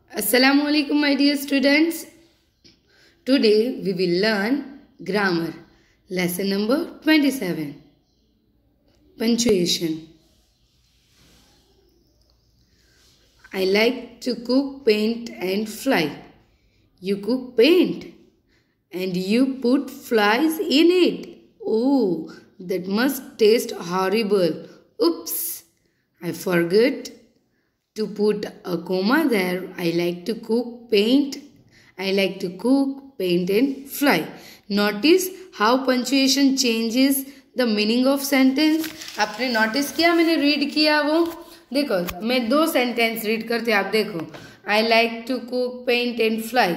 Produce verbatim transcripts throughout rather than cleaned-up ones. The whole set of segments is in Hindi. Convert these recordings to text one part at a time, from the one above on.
Assalamu alaikum my dear students. Today we will learn grammar. Lesson number twenty-seven. Punctuation. I like to cook, paint and fly. You cook paint and you put flies in it. Oh, that must taste horrible. Oops, I forgot to put a comma there. I like to cook, paint. I like to cook, paint and fly. Notice how punctuation changes the meaning of sentence. आपने notice किया, मैंने read किया वो. देखो मैं दो sentence read करते आप देखो. I like to cook, paint and fly.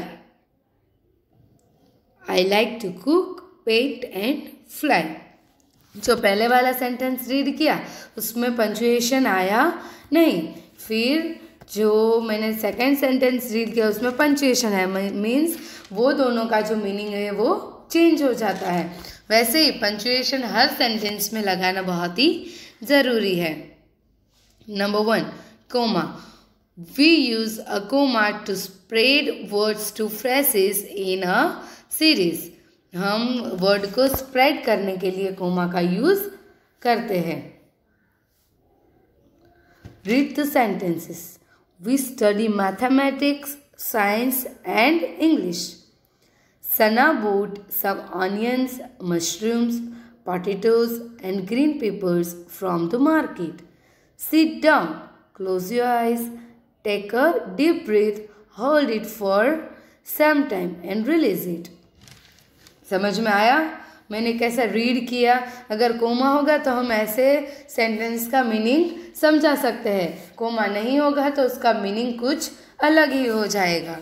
I like to cook, paint and fly. जो पहले वाला सेंटेंस रीड किया उसमें पंचुएशन आया नहीं. फिर जो मैंने सेकंड सेंटेंस रीड किया उसमें पंचुएशन है, मीन्स वो दोनों का जो मीनिंग है वो चेंज हो जाता है. वैसे ही पंचुएशन हर सेंटेंस में लगाना बहुत ही ज़रूरी है. Number one, comma. We use a comma to spread words to phrases in a series. हम वर्ड को स्प्रेड करने के लिए कोमा का यूज़ करते हैं. Read the sentences. We study mathematics, science and English. Sana bought some onions, mushrooms, potatoes and green peppers from the market. Sit down, close your eyes, take a deep breath, hold it for some time and release it. समझ में आया मैंने कैसा रीड किया? अगर कोमा होगा तो हम ऐसे सेंटेंस का मीनिंग समझा सकते हैं. कोमा नहीं होगा तो उसका मीनिंग कुछ अलग ही हो जाएगा.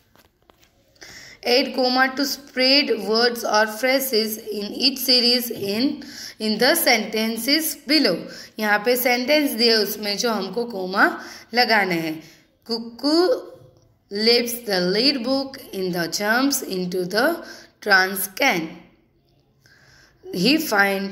Add comma to spread words or phrases in each series in in the sentences below. यहाँ पे सेंटेंस दिए उसमें जो हमको कोमा लगाने हैं. Kukku leaves the lead book in the jumps into the trans can. He find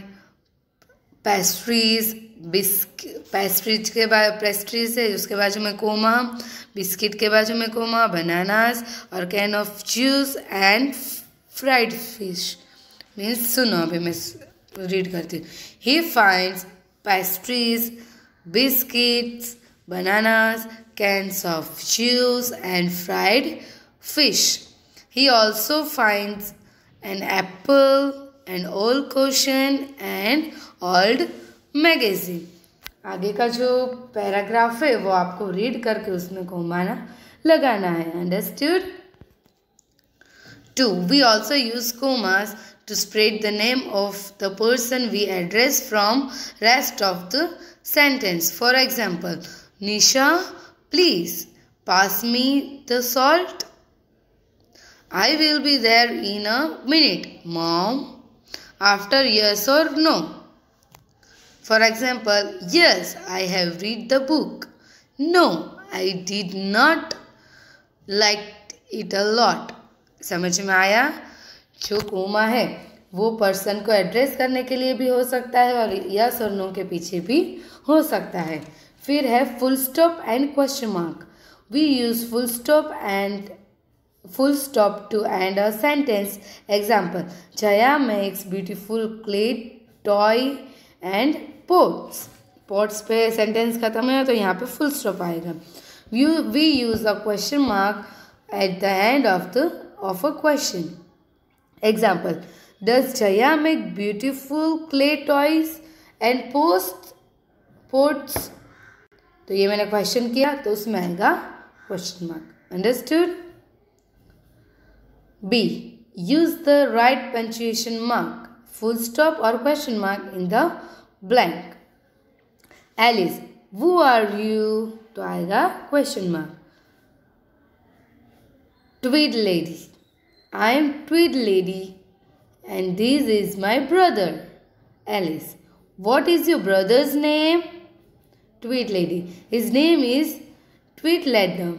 pastries, biscuit. Pastries के बाद पेस्ट्रीज है उसके बाजू में कोमा, बिस्किट के बाजू में कोमा, बनानास और can of juice and fried fish. Means सुनो अभी मैं रीड करती हूँ. He finds pastries, biscuits, bananas, cans of juice and fried fish. He also finds an apple, an old cushion and old magazine. आगे का जो पैराग्राफ है वो आपको रीड करके उसमें कोमा लगाना है. Understood? Two, we also use commas to spread the name of the person we address from rest of the sentence. For example, Nisha, please pass me the salt. I will be there in a minute, Mom. After yes or no. For example, yes, I have read the book. No, I did not like it a lot. समझ में आया? जो कोमा है वो पर्सन को एड्रेस करने के लिए भी हो सकता है और यस और नो के पीछे भी हो सकता है. फिर है full stop and question mark. We use full stop and full stop to end a sentence. Example, Jaya makes beautiful clay toy and pots. Pots पे sentence खत्म है तो यहाँ पे full stop आएगा. We, we use a question mark at the end of the of a question. Example, does Jaya make beautiful clay toys and pots? Pots. तो ये मैंने question किया तो उसमें आएगा question mark. Understood? B. Use the right punctuation mark, full stop or question mark in the blank. Alice, who are you? तो आएगा question mark. Tweed lady. I am Tweed lady and this is my brother. Alice, what is your brother's name? Tweed lady. His name is Tweedledum.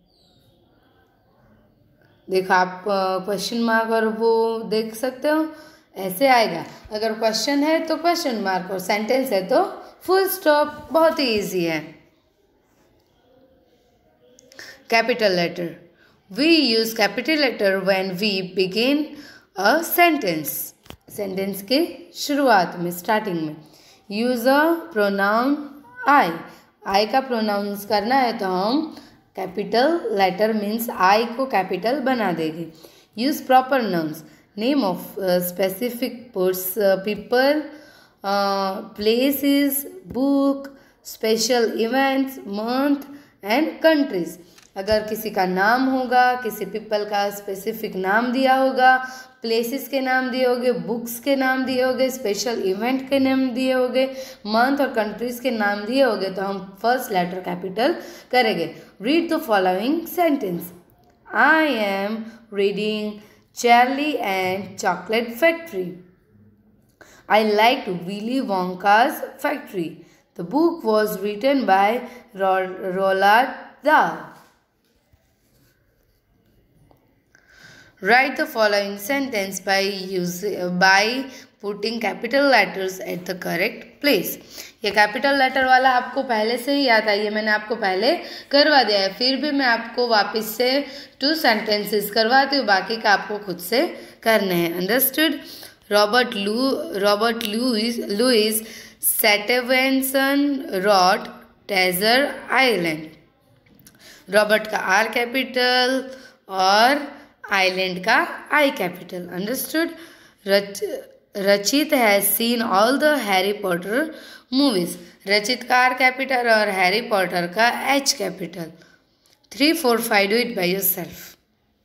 देखो आप क्वेश्चन मार्क और वो देख सकते हो ऐसे आएगा. अगर क्वेश्चन है तो क्वेश्चन मार्क और सेंटेंस है तो फुल स्टॉप. बहुत ही ईजी है. capital letter. We use capital letter when we begin a sentence. Sentence के शुरुआत में, स्टार्टिंग में. Use a pronoun I. I का pronouns करना है तो हम capital letter means I को capital बना देंगे. Use proper nouns. Name of uh, specific pers- uh, people, uh, places, book, special events, month and countries. अगर किसी का नाम होगा, किसी पीपल का स्पेसिफिक नाम दिया होगा, प्लेसेस के नाम दिए होंगे, बुक्स के नाम दिए होंगे, स्पेशल इवेंट के नाम दिए होंगे, मंथ और कंट्रीज के नाम दिए होंगे, तो हम फर्स्ट लेटर कैपिटल करेंगे. Read the following sentence. I am reading Charlie and chocolate factory. I like Willy Wonka's factory. The book was written by Roald Dahl. Write the following sentence by using by putting capital letters at the correct place. ये कैपिटल लेटर वाला आपको पहले से ही याद है, ये मैंने आपको पहले करवा दिया है. फिर भी मैं आपको वापस से टू सेंटेंसेस करवाती हूँ, बाकी का आपको खुद से करने हैं. Understood. Robert Lou Robert Louis Louis Stevenson wrote treasure island. Robert का आर कैपिटल और आइलैंड का आई कैपिटल. अंडरस्टूड. रच Rachit has seen all the Harry Potter movies. Rachit का आर कैपिटल और हैरी पॉटर का H capital. Three four five do it by yourself.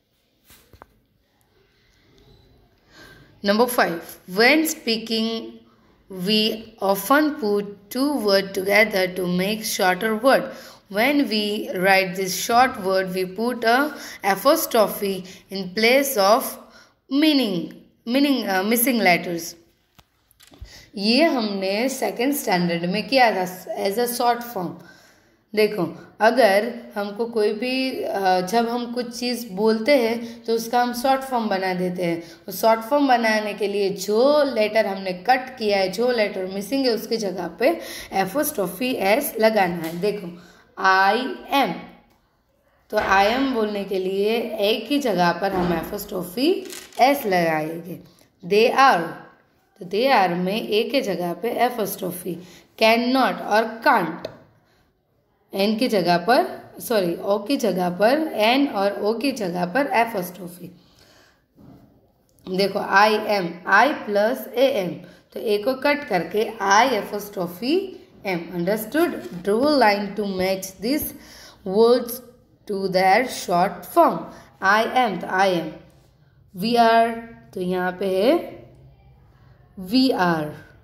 Number five. When speaking we often put two words together to make shorter word. When we write this short word, we put a apostrophe in place of meaning meaning uh, missing letters. ये हमने सेकेंड स्टैंडर्ड में किया था एज अ शॉर्ट फॉर्म. देखो, अगर हमको कोई भी जब हम कुछ चीज़ बोलते हैं तो उसका हम शॉर्ट फॉर्म बना देते हैं. और शॉर्ट फॉर्म बनाने के लिए जो लेटर हमने कट किया है, जो लेटर मिसिंग है, उसकी जगह पे एपोस्ट्रोफी एस लगाना है. देखो, आई एम, तो आई एम बोलने के लिए एक ही जगह पर हम एपोस्ट्रोफी एस लगाएंगे. दे आर, तो दे आर में एक ही जगह पे एपोस्ट्रोफी. कैन नॉट और कांट, एन की जगह पर, सॉरी ओ की जगह पर एन और ओ की जगह पर एपोस्ट्रोफी. देखो, I am, I plus A M, तो ए को कट करके I apostrophe M. Understood. Draw line to match this words to their short form. I am, तो आई एम. वी आर, तो यहाँ पे है we are.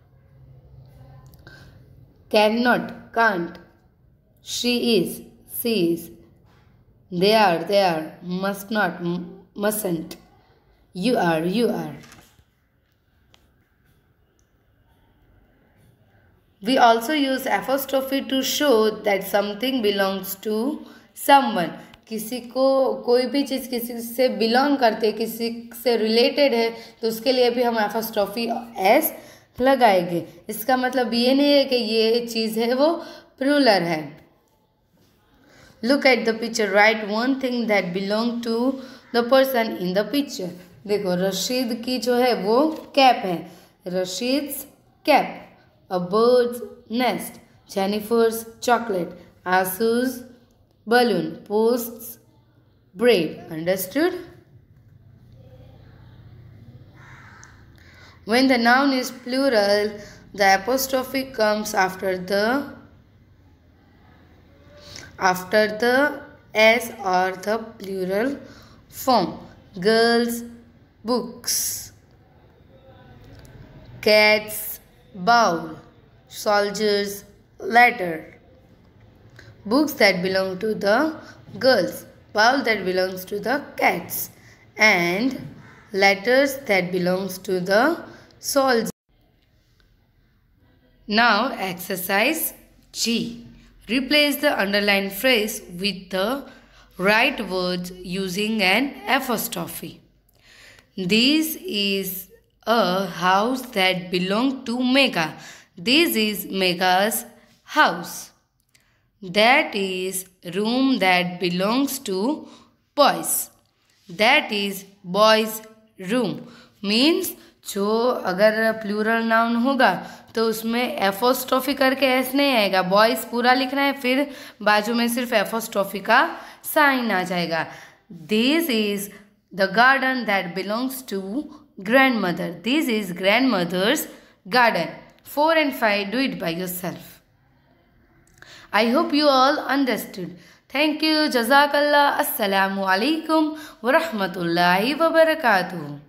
Can not, can't. She is, she is. They are, they are. Must not, mustn't. You are, you are. We also use apostrophe to show that something belongs to someone. किसी को कोई भी चीज़ किसी से बिलोंग करते, किसी से रिलेटेड है, तो उसके लिए भी हम एपोस्ट्रोफी एस लगाएंगे. इसका मतलब ये नहीं है कि ये चीज़ है वो प्लूरल है. Look at the picture. Write one thing that belong to the person in the picture. देखो, रशीद की जो है वो कैप है. Rashid's cap. A bird's nest. Jennifer's chocolate. Asu's balloon. Post's bread. Understood? When the noun is plural, the apostrophe comes after the after the s or the plural form. Girls, books. Cats, bowl. Soldiers, letter. Books that belong to the girls. Bowl that belongs to the cats. And letters that belongs to the soldiers. Now exercise G. Replace the underlined phrase with the right words using an apostrophe. This is a house that belonged to Megha. This is Megha's house. That is room that belongs to boys. That is boys room. Means जो अगर प्लूरल नाउन होगा तो उसमें एफोस्ट्रॉफी करके एस नहीं आएगा, बॉयज पूरा लिखना है, फिर बाजू में सिर्फ एफोस्ट्रॉफी का साइन आ जाएगा. This is the garden that belongs to grandmother. This is grandmother's garden. Four and five do it by yourself. I hope you all understood. Thank you. Jazakallah. Assalamu alaikum wa rahmatullahi wa barakatuh.